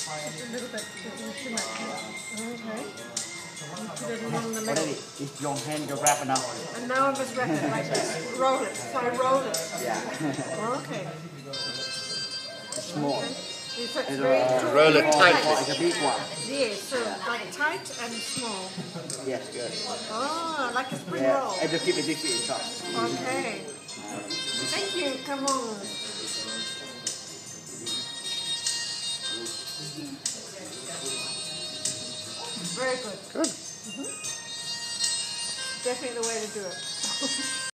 Just a little bit too much. Okay. Put it along the What middle. is it? It's your hand, you wrap it now. And now I must wrap it like this. Roll it. So I roll it. Yeah. Okay. It's small. So it's very tall, roll it very tight. It's a big one. Yes, so like tight and small. Yes, good. Oh, like a spring Yeah. roll. And just keep it this way, top. Okay. Thank you. Come on. Very good. Good. Definitely the way to do it.